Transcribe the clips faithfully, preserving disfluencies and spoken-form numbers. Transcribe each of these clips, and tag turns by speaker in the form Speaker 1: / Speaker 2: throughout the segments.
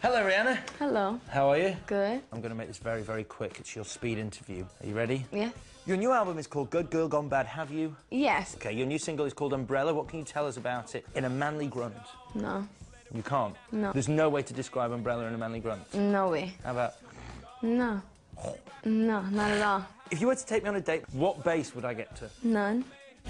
Speaker 1: Hello, Rihanna.
Speaker 2: Hello.
Speaker 1: How are you?
Speaker 2: Good.
Speaker 1: I'm going to make this very, very quick. It's your speed interview. Are you ready?
Speaker 2: Yeah.
Speaker 1: Your new album is called Good Girl Gone Bad. Have you?
Speaker 2: Yes.
Speaker 1: Okay, your new single is called Umbrella. What can you tell us about it in a manly grunt?
Speaker 2: No.
Speaker 1: You can't?
Speaker 2: No.
Speaker 1: There's no way to describe Umbrella in a manly grunt?
Speaker 2: No way.
Speaker 1: How about?
Speaker 2: No. No, not at all.
Speaker 1: If you were to take me on a date, what base would I get to?
Speaker 2: None.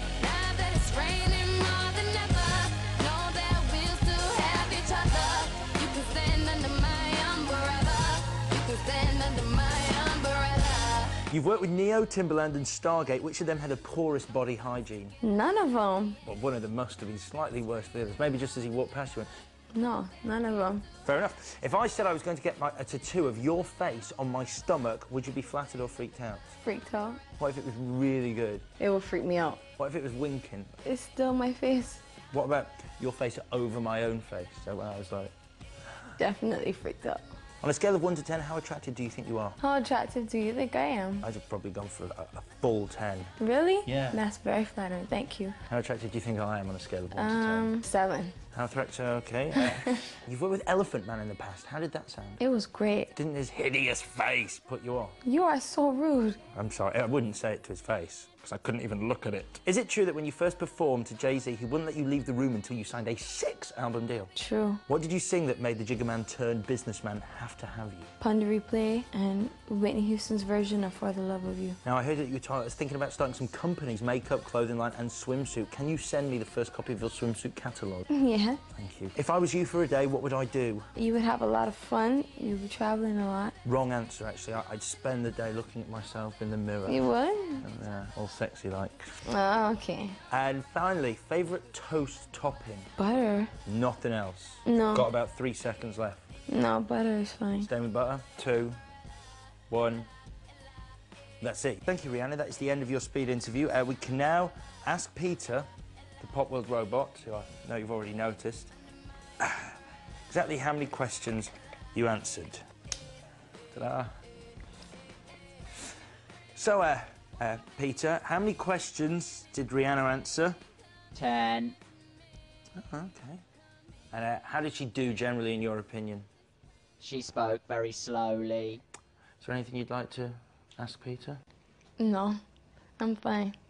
Speaker 1: You've worked with Neo, Timbaland and Stargate. Which of them had the poorest body hygiene?
Speaker 2: None of them.
Speaker 1: Well, one of them must have been slightly worse than the others. Maybe just as he walked past you and...
Speaker 2: No, none of them.
Speaker 1: Fair enough. If I said I was going to get my, a tattoo of your face on my stomach, would you be flattered or freaked out?
Speaker 2: Freaked out.
Speaker 1: What if it was really good?
Speaker 2: It would freak me out.
Speaker 1: What if it was winking?
Speaker 2: It's still my face.
Speaker 1: What about your face over my own face? So when I was like...
Speaker 2: Definitely freaked out.
Speaker 1: On a scale of one to ten, how attractive do you think you are?
Speaker 2: How attractive do you think I am?
Speaker 1: I'd have probably gone for a, a full ten.
Speaker 2: Really?
Speaker 1: Yeah.
Speaker 2: That's very flattering. Thank you.
Speaker 1: How attractive do you think I am on a scale of one
Speaker 2: Um,
Speaker 1: to ten?
Speaker 2: seven.
Speaker 1: How attractive? Okay. Uh, you've worked with Elephant Man in the past. How did that sound?
Speaker 2: It was great.
Speaker 1: Didn't his hideous face put you off?
Speaker 2: You are so rude.
Speaker 1: I'm sorry, I wouldn't say it to his face, because I couldn't even look at it. Is it true that when you first performed to Jay-Z, he wouldn't let you leave the room until you signed a six-album deal?
Speaker 2: True.
Speaker 1: What did you sing that made the Jigga Man turned businessman have to have you?
Speaker 2: Pun to Replay and Whitney Houston's version of For the Love of You.
Speaker 1: Now, I heard that you were thinking about starting some companies, makeup, clothing line and swimsuit. Can you send me the first copy of your swimsuit catalogue?
Speaker 2: Yeah.
Speaker 1: Thank you. If I was you for a day, what would I do?
Speaker 2: You would have a lot of fun. You'd be traveling a lot.
Speaker 1: Wrong answer, actually. I'd spend the day looking at myself in the mirror.
Speaker 2: You would?
Speaker 1: And, uh, all sexy like.
Speaker 2: Oh, okay.
Speaker 1: And finally, favourite toast topping?
Speaker 2: Butter.
Speaker 1: Nothing else?
Speaker 2: No.
Speaker 1: Got about three seconds left.
Speaker 2: No, butter is fine.
Speaker 1: Staying with butter. Two, one. That's it. Thank you, Rihanna. That is the end of your speed interview. Uh, we can now ask Peter, the Pop World robot, who I know you've already noticed, exactly how many questions you answered. Ta-da. So, uh, uh, Peter, how many questions did Rihanna answer?
Speaker 3: Ten.
Speaker 1: Oh, okay. And uh, how did she do generally, in your opinion?
Speaker 3: She spoke very slowly.
Speaker 1: Is there anything you'd like to ask Peter?
Speaker 2: No, I'm fine.